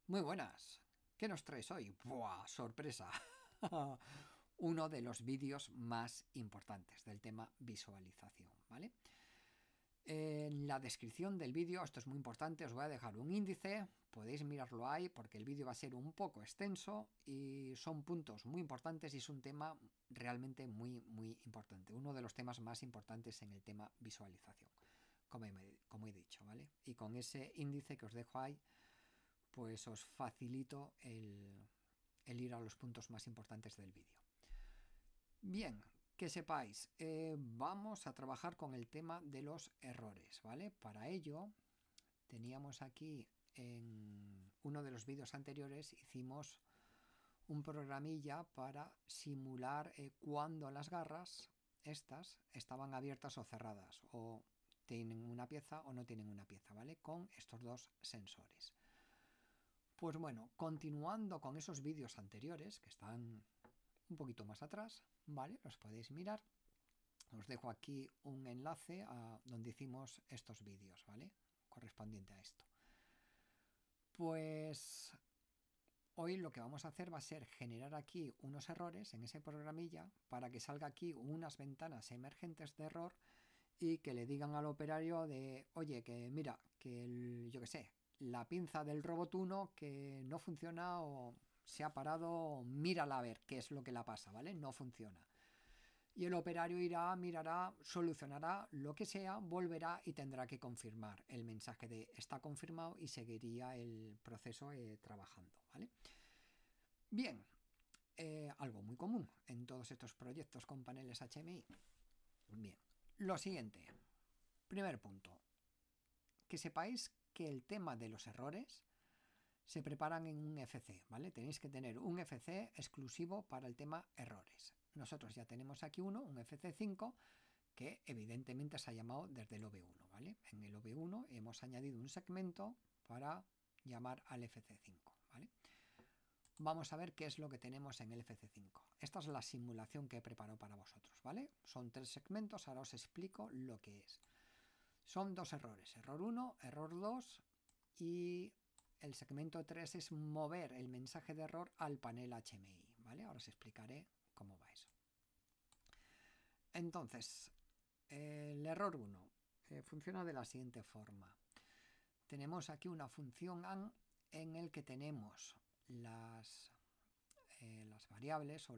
Muy buenas. ¿Qué nos traes hoy? ¡Buah! ¡Sorpresa! Uno de los vídeos más importantes del tema visualización, ¿vale? En la descripción del vídeo, esto es muy importante, os voy a dejar un índice, podéis mirarlo ahí porque el vídeo va a ser un poco extenso y son puntos muy importantes y es un tema realmente muy importante, uno de los temas más importantes en el tema visualización, como he dicho, ¿vale? Y con ese índice que os dejo ahí, pues os facilito el ir a los puntos más importantes del vídeo. Bien, que sepáis, vamos a trabajar con el tema de los errores, ¿vale? Para ello, teníamos aquí en uno de los vídeos anteriores, hicimos un programilla para simular cuando las garras, estas, estaban abiertas o cerradas, o tienen una pieza o no tienen una pieza, ¿vale? Con estos dos sensores. Pues bueno, continuando con esos vídeos anteriores, que están un poquito más atrás, ¿vale? Los podéis mirar. Os dejo aquí un enlace a donde hicimos estos vídeos, ¿vale? Correspondiente a esto. Pues hoy lo que vamos a hacer va a ser generar aquí unos errores en ese programilla para que salga aquí unas ventanas emergentes de error y que le digan al operario de, oye, que mira, que yo qué sé, la pinza del robot 1 que no funciona o se ha parado, mírala a ver qué es lo que la pasa, ¿vale? No funciona. Y el operario irá, mirará, solucionará lo que sea, volverá y tendrá que confirmar el mensaje de está confirmado y seguiría el proceso trabajando, ¿vale? Bien, algo muy común en todos estos proyectos con paneles HMI. Bien, lo siguiente, primer punto, que sepáis que el tema de los errores se preparan en un FC, ¿vale? Tenéis que tener un FC exclusivo para el tema errores. Nosotros ya tenemos aquí uno, un FC5, que evidentemente se ha llamado desde el OV1, ¿vale? En el OV1 hemos añadido un segmento para llamar al FC5, ¿vale? Vamos a ver qué es lo que tenemos en el FC5. Esta es la simulación que he preparado para vosotros, ¿vale? Son 3 segmentos, ahora os explico lo que es. Son 2 errores, error 1, error 2 y el segmento 3 es mover el mensaje de error al panel HMI, ¿vale? Ahora os explicaré cómo va eso. Entonces, el error 1 funciona de la siguiente forma. Tenemos aquí una función AND en el que tenemos las variables o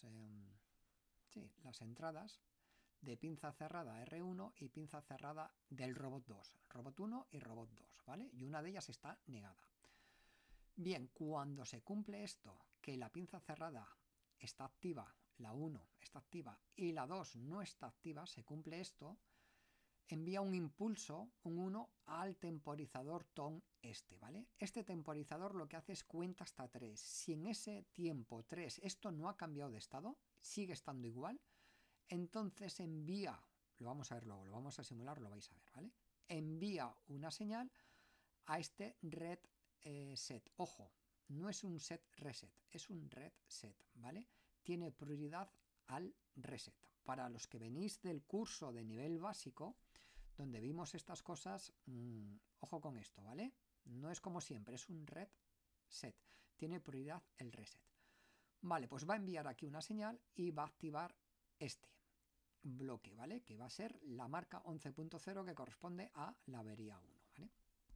las entradas de pinza cerrada R1 y pinza cerrada del robot 2, robot 1 y robot 2, ¿vale? Y una de ellas está negada. Bien, cuando se cumple esto, que la pinza cerrada está activa, la 1 está activa y la 2 no está activa, se cumple esto, envía un impulso, un 1, al temporizador TON este, ¿vale? Este temporizador lo que hace es cuenta hasta 3. Si en ese tiempo 3 esto no ha cambiado de estado, sigue estando igual, entonces envía, lo vamos a ver luego, lo vamos a simular, lo vais a ver, ¿vale? Envía una señal a este red set. Ojo, no es un set reset, es un red set, ¿vale? Tiene prioridad al reset. Para los que venís del curso de nivel básico, donde vimos estas cosas, ojo con esto, ¿vale? No es como siempre, es un red set. Tiene prioridad el reset. Vale, pues va a enviar aquí una señal y va a activar este bloque, ¿vale? Que va a ser la marca 11.0 que corresponde a la avería 1, ¿vale?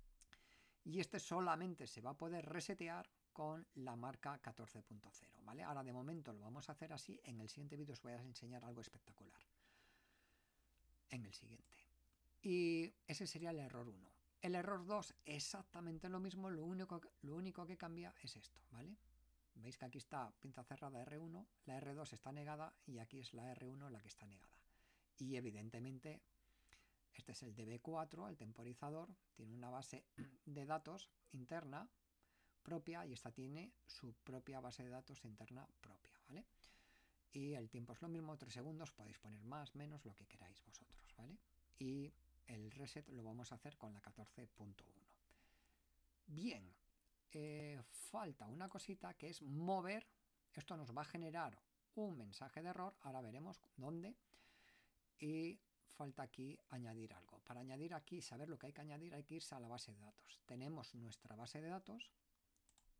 Y este solamente se va a poder resetear con la marca 14.0, ¿vale? Ahora de momento lo vamos a hacer así, en el siguiente vídeo os voy a enseñar algo espectacular. En el siguiente. Y ese sería el error 1. El error 2, exactamente lo mismo, lo único que cambia es esto, ¿vale? Veis que aquí está pinza cerrada R1, la R2 está negada y aquí es la R1 la que está negada. Y evidentemente este es el DB4, el temporizador, tiene una base de datos interna propia y esta tiene su propia base de datos interna propia, ¿vale? Y el tiempo es lo mismo, 3 segundos, podéis poner más, menos, lo que queráis vosotros, ¿vale? Y el reset lo vamos a hacer con la 14.1. Bien, falta una cosita que es mover. Esto nos va a generar un mensaje de error, ahora veremos dónde. Y falta aquí añadir algo. Para añadir aquí, saber lo que hay que añadir, hay que irse a la base de datos. Tenemos nuestra base de datos,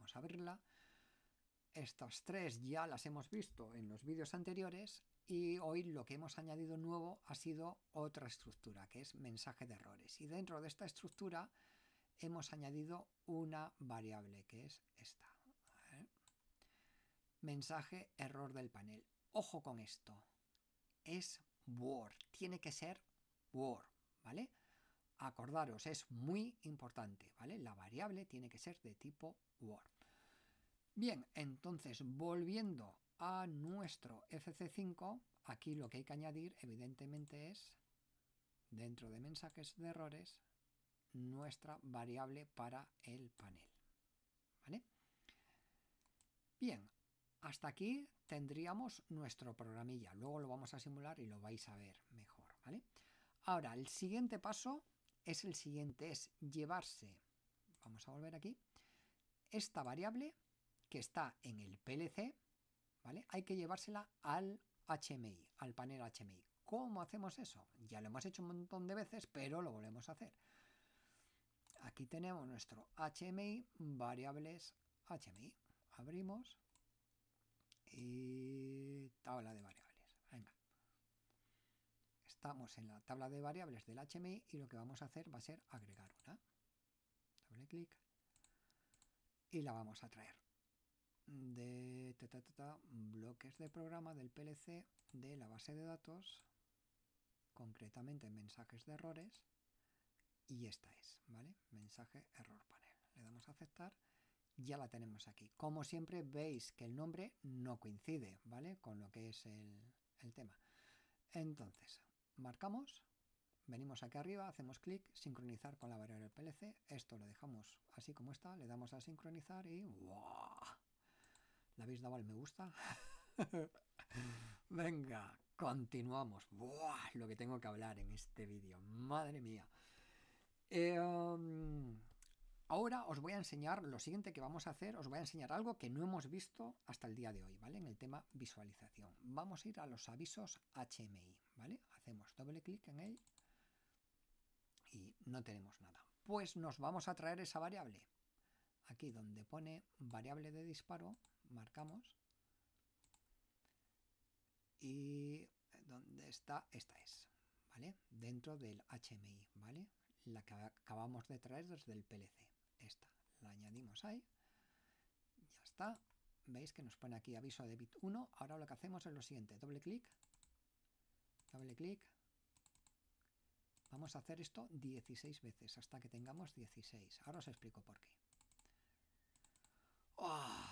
vamos a abrirla. Estas tres ya las hemos visto en los vídeos anteriores y hoy lo que hemos añadido nuevo ha sido otra estructura, que es mensaje de errores. Y dentro de esta estructura hemos añadido una variable, que es esta. Mensaje error del panel. Ojo con esto. Es Word. Tiene que ser Word, ¿vale? Acordaros, es muy importante, ¿vale? La variable tiene que ser de tipo Word. Bien, entonces volviendo a nuestro FC5, aquí lo que hay que añadir evidentemente es, dentro de mensajes de errores, nuestra variable para el panel, ¿vale? Bien, hasta aquí tendríamos nuestro programilla, luego lo vamos a simular y lo vais a ver mejor, ¿vale? Ahora, el siguiente paso es el siguiente, es llevarse, vamos a volver aquí, esta variable que está en el PLC, ¿vale? Hay que llevársela al HMI, al panel HMI. ¿Cómo hacemos eso? Ya lo hemos hecho un montón de veces, pero lo volvemos a hacer. Aquí tenemos nuestro HMI, variables HMI. Abrimos y tabla de variables. Venga. Estamos en la tabla de variables del HMI y lo que vamos a hacer va a ser agregar una. Doble clic y la vamos a traer de bloques de programa del PLC de la base de datos, concretamente mensajes de errores, y esta es, ¿vale? Mensaje error panel. Le damos a aceptar, ya la tenemos aquí. Como siempre veis que el nombre no coincide, ¿vale? Con lo que es el tema. Entonces, marcamos, venimos aquí arriba, hacemos clic, sincronizar con la variable PLC, esto lo dejamos así como está, le damos a sincronizar y ¡wow! ¿Le habéis dado al me gusta? Venga, continuamos. ¡Buah! Lo que tengo que hablar en este vídeo. Madre mía. Ahora os voy a enseñar lo siguiente que vamos a hacer. Os voy a enseñar algo que no hemos visto hasta el día de hoy, ¿vale? En el tema visualización. Vamos a ir a los avisos HMI, ¿vale? Hacemos doble clic en él y no tenemos nada. Pues nos vamos a traer esa variable. Aquí donde pone variable de disparo, marcamos. Y donde está, esta es, ¿vale? Dentro del HMI, ¿vale? La que acabamos de traer desde el PLC. Esta, la añadimos ahí. Ya está. Veis que nos pone aquí aviso de bit 1. Ahora lo que hacemos es lo siguiente. Doble clic. Doble clic. Vamos a hacer esto 16 veces hasta que tengamos 16. Ahora os explico por qué. ¡Oh!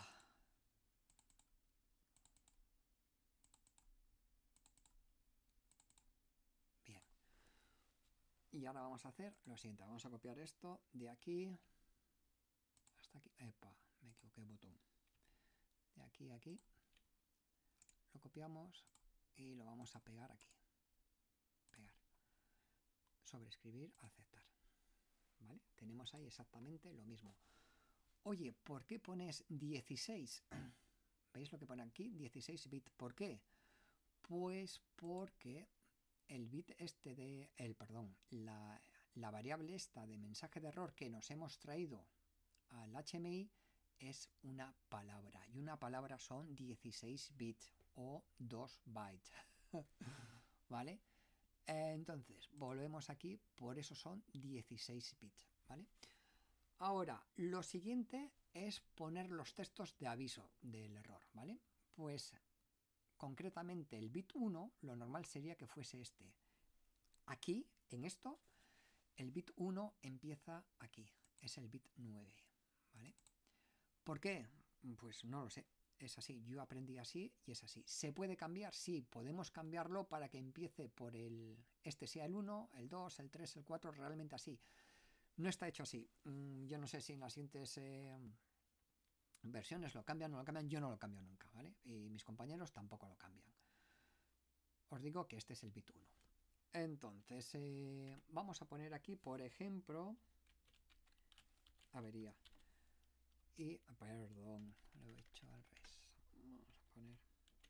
Bien. Y ahora vamos a hacer lo siguiente. Vamos a copiar esto de aquí hasta aquí. ¡Epa! Me equivoqué de botón. De aquí a aquí. Lo copiamos y lo vamos a pegar aquí. Pegar. Sobreescribir, aceptar. ¿Vale? Tenemos ahí exactamente lo mismo. Oye, ¿por qué pones 16? ¿Veis lo que pone aquí? 16 bits. ¿Por qué? Pues porque el bit este de... la variable esta de mensaje de error que nos hemos traído al HMI es una palabra. Y una palabra son 16 bits o 2 bytes. ¿Vale? Entonces, volvemos aquí, por eso son 16 bits, ¿vale? Ahora, lo siguiente es poner los textos de aviso del error, ¿vale? Pues, concretamente, el bit 1, lo normal sería que fuese este. Aquí, en esto, el bit 1 empieza aquí, es el bit 9, ¿vale? ¿Por qué? Pues no lo sé. Es así, yo aprendí así y es así. ¿Se puede cambiar? Sí, podemos cambiarlo para que empiece por el... Este sea el 1, el 2, el 3, el 4, realmente así. No está hecho así. Yo no sé si en las siguientes versiones lo cambian o no lo cambian. Yo no lo cambio nunca, ¿vale? Y mis compañeros tampoco lo cambian. Os digo que este es el bit 1. Entonces, vamos a poner aquí, por ejemplo... Avería. Y, perdón, lo he hecho al revés. Vamos a poner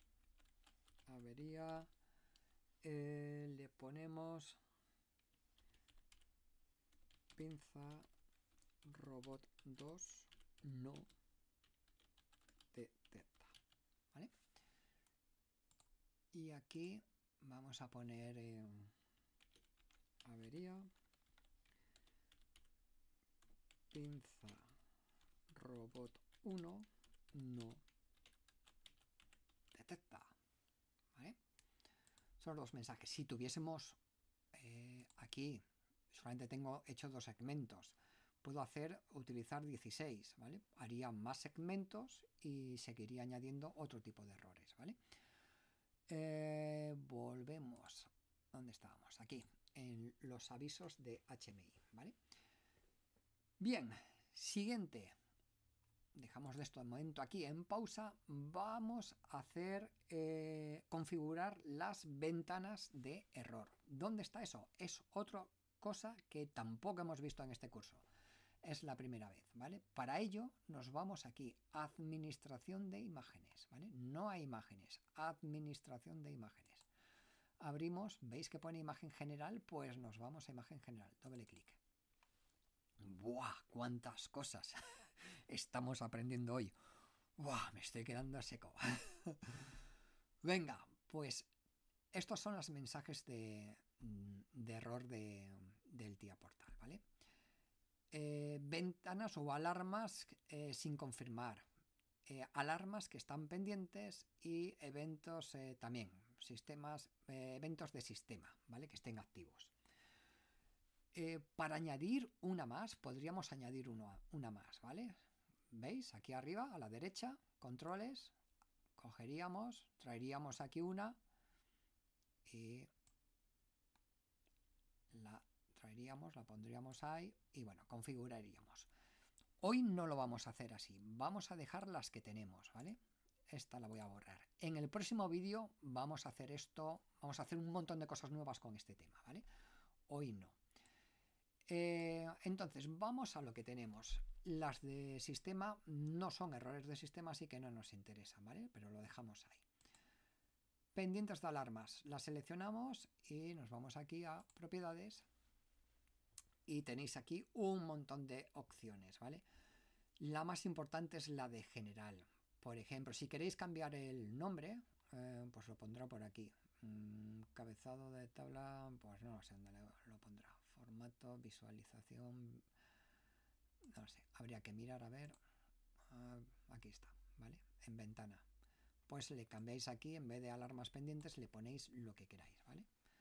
avería. Le ponemos pinza robot 2 no detecta, ¿vale? Y aquí vamos a poner avería pinza robot 1 no detecta, ¿vale? Son los mensajes. Si tuviésemos aquí, solamente tengo hecho 2 segmentos, puedo utilizar 16, ¿vale? Haría más segmentos y seguiría añadiendo otro tipo de errores, ¿vale? Volvemos. ¿Dónde estábamos? Aquí, en los avisos de HMI, ¿vale? Bien, siguiente. Dejamos de esto de momento aquí en pausa. Vamos a hacer configurar las ventanas de error. ¿Dónde está eso? Es otra cosa que tampoco hemos visto en este curso. Es la primera vez, ¿vale? Para ello nos vamos aquí, administración de imágenes, ¿vale? No hay imágenes, administración de imágenes. Abrimos, ¿veis que pone imagen general? Pues nos vamos a imagen general, doble clic. ¡Buah! ¡Cuántas cosas estamos aprendiendo hoy! ¡Buah! Me estoy quedando seco. Venga, pues estos son los mensajes de error del TIA Portal, ¿vale? Ventanas o alarmas sin confirmar, alarmas que están pendientes y eventos también, eventos de sistema, ¿vale? Que estén activos. Para añadir una más, podríamos añadir una más, ¿vale? ¿Veis? Aquí arriba, a la derecha, controles, cogeríamos, traeríamos aquí una y la traeríamos, la pondríamos ahí y bueno, configuraríamos. Hoy no lo vamos a hacer así, vamos a dejar las que tenemos, ¿vale? Esta la voy a borrar. En el próximo vídeo vamos a hacer esto, vamos a hacer un montón de cosas nuevas con este tema, ¿vale? Hoy no. Entonces, vamos a lo que tenemos. Las de sistema no son errores de sistema, así que no nos interesan, ¿vale? Pero lo dejamos ahí. Pendientes de alarmas, las seleccionamos y nos vamos aquí a propiedades y tenéis aquí un montón de opciones, ¿vale? La más importante es la de general. Por ejemplo, si queréis cambiar el nombre, pues lo pondrá por aquí. Cabezado de tabla, pues no sé dónde lo pondrá. Formato, visualización, no sé, habría que mirar a ver. Aquí está, ¿vale? En ventana. Pues le cambiáis aquí, en vez de alarmas pendientes, le ponéis lo que queráis, ¿vale?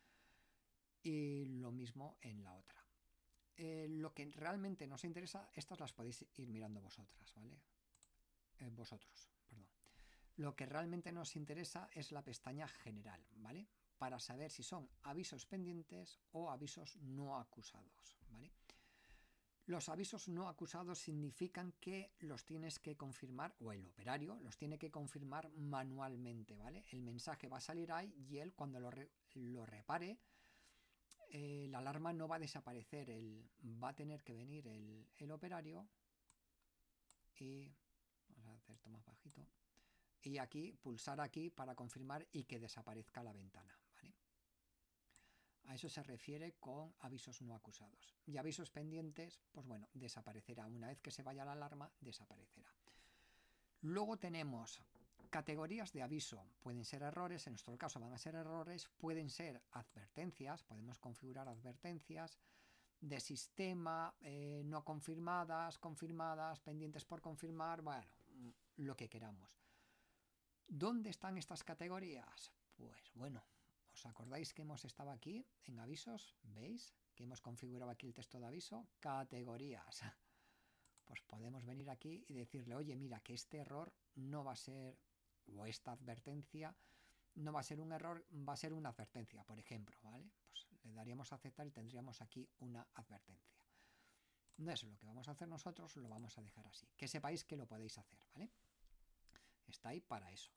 Y lo mismo en la otra. Lo que realmente nos interesa, estas las podéis ir mirando vosotras, ¿vale? Vosotros, perdón. Lo que realmente nos interesa es la pestaña general, ¿vale? Para saber si son avisos pendientes o avisos no acusados, ¿vale? Los avisos no acusados significan que los tienes que confirmar, o el operario los tiene que confirmar manualmente, ¿vale? El mensaje va a salir ahí y él cuando lo repare, la alarma no va a desaparecer, va a tener que venir el operario y vamos a hacer esto más bajito y aquí pulsar aquí para confirmar y que desaparezca la ventana, ¿vale? A eso se refiere con avisos no acusados. Y avisos pendientes, pues bueno, desaparecerá. Una vez que se vaya la alarma, desaparecerá. Luego tenemos categorías de aviso. Pueden ser errores, en nuestro caso van a ser errores, pueden ser advertencias, podemos configurar advertencias de sistema, no confirmadas, confirmadas, pendientes por confirmar, bueno, lo que queramos. ¿Dónde están estas categorías? Pues bueno, ¿os acordáis que hemos estado aquí en avisos? ¿Veis? Que hemos configurado aquí el texto de aviso. Categorías. Pues podemos venir aquí y decirle, oye, mira, que este error no va a ser, o esta advertencia no va a ser un error, va a ser una advertencia, por ejemplo, ¿vale? Pues le daríamos a aceptar y tendríamos aquí una advertencia. No es lo que vamos a hacer nosotros, lo vamos a dejar así. Que sepáis que lo podéis hacer, ¿vale? Está ahí para eso.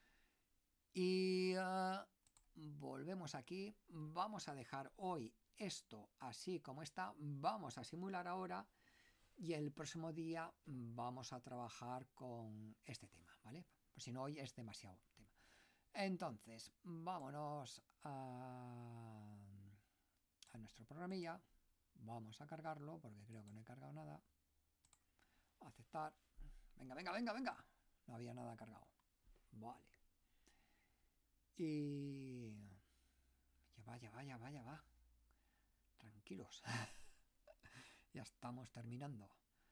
Y volvemos aquí. Vamos a dejar hoy esto así como está. Vamos a simular ahora. Y el próximo día vamos a trabajar con este tema, ¿vale? Pues si no, hoy es demasiado tema. Entonces, vámonos a nuestro programilla. Vamos a cargarlo porque creo que no he cargado nada. Aceptar. Venga, venga, venga, venga. no había nada cargado. Vale. Y... Ya va. Tranquilos. Ya estamos terminando.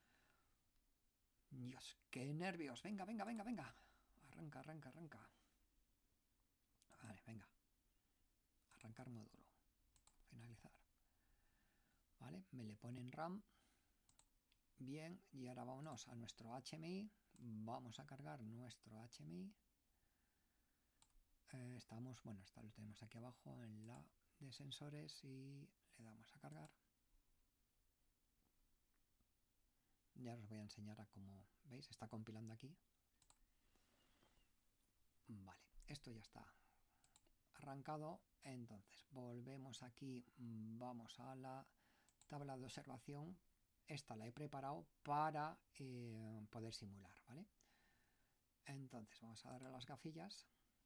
Dios, qué nervios. Venga. Arranca. Vale, venga. Arrancar módulo. Finalizar. Vale, me le ponen RAM. Bien, y ahora vámonos a nuestro HMI. Vamos a cargar nuestro HMI. Estamos, bueno, lo tenemos aquí abajo en la de sensores y le damos a cargar. Ya os voy a enseñar a cómo, ¿veis? Está compilando aquí. Vale, esto ya está arrancado. Entonces, volvemos aquí, vamos a la tabla de observación. Esta la he preparado para poder simular, ¿vale? Entonces, vamos a darle a las gafillas.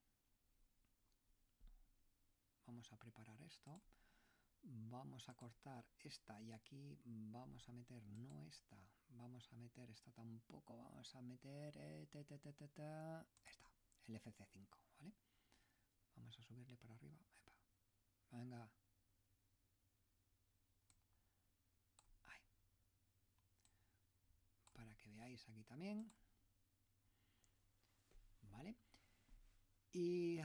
Vamos a preparar esto. Vamos a cortar esta y aquí vamos a meter, no esta, vamos a meter esta tampoco, vamos a meter esta, el FC5, ¿vale? Vamos a subirle para arriba. Epa. Venga. Ahí. Para que veáis aquí también. ¿Vale? Y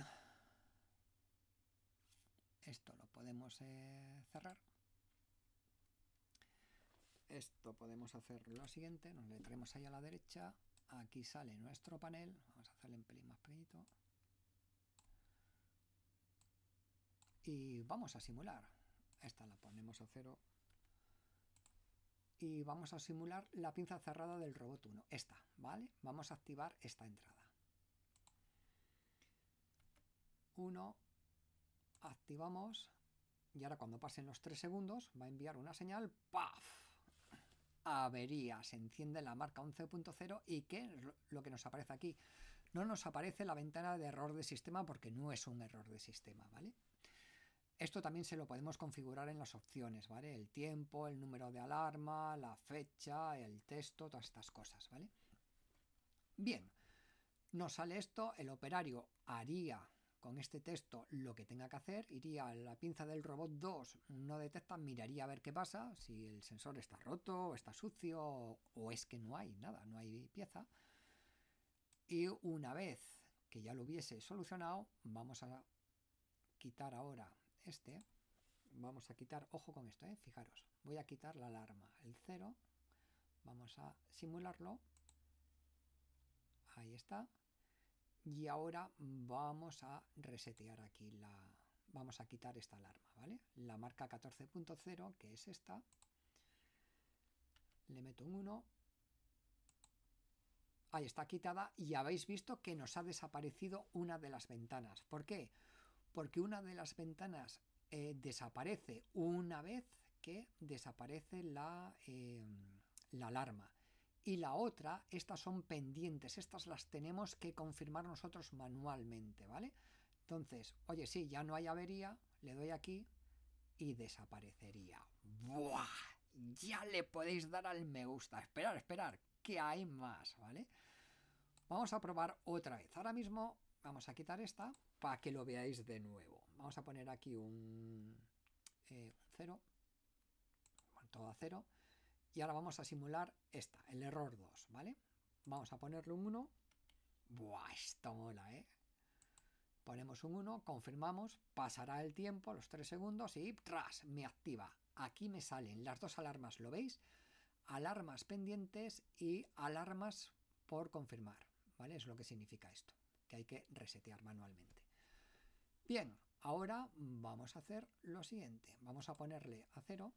esto lo podemos cerrar. Esto podemos hacer lo siguiente. Nos le traemos ahí a la derecha. Aquí sale nuestro panel. Vamos a hacerle un pelín más pequeñito. Y vamos a simular. Esta la ponemos a 0. Y vamos a simular la pinza cerrada del robot 1. Esta, ¿vale? Vamos a activar esta entrada. 1. Activamos. Y ahora cuando pasen los 3 segundos va a enviar una señal. ¡Paf! Avería. Se enciende la marca 11.0 y ¿qué es lo que nos aparece aquí? No nos aparece la ventana de error de sistema porque no es un error de sistema, ¿vale? Esto también se lo podemos configurar en las opciones, ¿vale? El tiempo, el número de alarma, la fecha, el texto, todas estas cosas, ¿vale? Bien, nos sale esto, el operario haría con este texto lo que tenga que hacer, iría a la pinza del robot 2, no detecta, miraría a ver qué pasa, si el sensor está roto, o está sucio, o es que no hay nada, no hay pieza. Y una vez que ya lo hubiese solucionado, vamos a quitar ahora vamos a quitar, ojo con esto, fijaros, voy a quitar la alarma, el 0, vamos a simularlo, ahí está, y ahora vamos a resetear aquí vamos a quitar esta alarma, ¿vale? La marca 14.0, que es esta, le meto un 1, ahí está quitada y habéis visto que nos ha desaparecido una de las ventanas. ¿Por qué? Porque una de las ventanas desaparece una vez que desaparece la alarma. Y la otra, estas son pendientes, estas las tenemos que confirmar nosotros manualmente, ¿vale? Entonces, oye, sí, ya no hay avería, le doy aquí y desaparecería. ¡Buah! Ya le podéis dar al me gusta. Esperar, que hay más, ¿vale? Vamos a probar otra vez. Ahora mismo vamos a quitar esta para que lo veáis de nuevo. Vamos a poner aquí un 0, todo a 0. Y ahora vamos a simular esta, el error 2, ¿vale? Vamos a ponerle un 1. Buah, esto mola, ¿eh? Ponemos un 1, confirmamos, pasará el tiempo, los 3 segundos y ¡tras! Me activa. Aquí me salen las dos alarmas, ¿lo veis? Alarmas pendientes y alarmas por confirmar, ¿vale? Es lo que significa esto, que hay que resetear manualmente. Bien, ahora vamos a hacer lo siguiente. Vamos a ponerle a 0.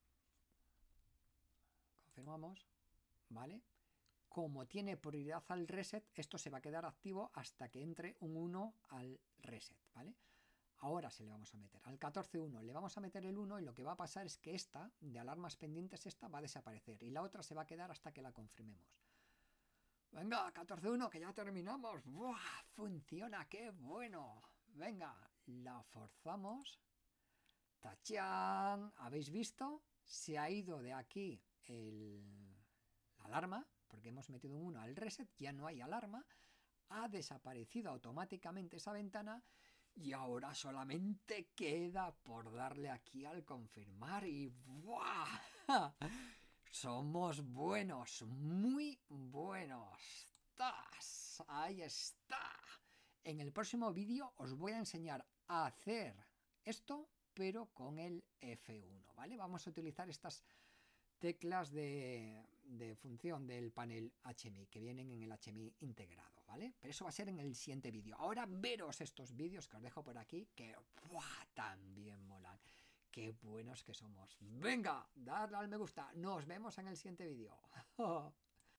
Confirmamos, ¿vale? Como tiene prioridad al reset, esto se va a quedar activo hasta que entre un 1 al reset, ¿vale? Ahora se le vamos a meter al 14.1, le vamos a meter el 1 y lo que va a pasar es que esta, de alarmas pendientes, esta va a desaparecer y la otra se va a quedar hasta que la confirmemos. Venga, 14.1, que ya terminamos. ¡Buah! Funciona, qué bueno. Venga, la forzamos. ¡Tachán! ¿Habéis visto? Se ha ido de aquí la alarma, porque hemos metido un 1 al reset, ya no hay alarma, ha desaparecido automáticamente esa ventana y ahora solamente queda por darle aquí al confirmar y ¡buah! Somos buenos, muy buenos. ¡Tas! Ahí está. En el próximo vídeo os voy a enseñar a hacer esto, pero con el F1, ¿vale? Vamos a utilizar estas teclas de función del panel HMI que vienen en el HMI integrado, ¿vale? Pero eso va a ser en el siguiente vídeo. Ahora veros estos vídeos que os dejo por aquí que ¡buah! También molan. Qué buenos que somos. Venga, dadle al me gusta. Nos vemos en el siguiente vídeo.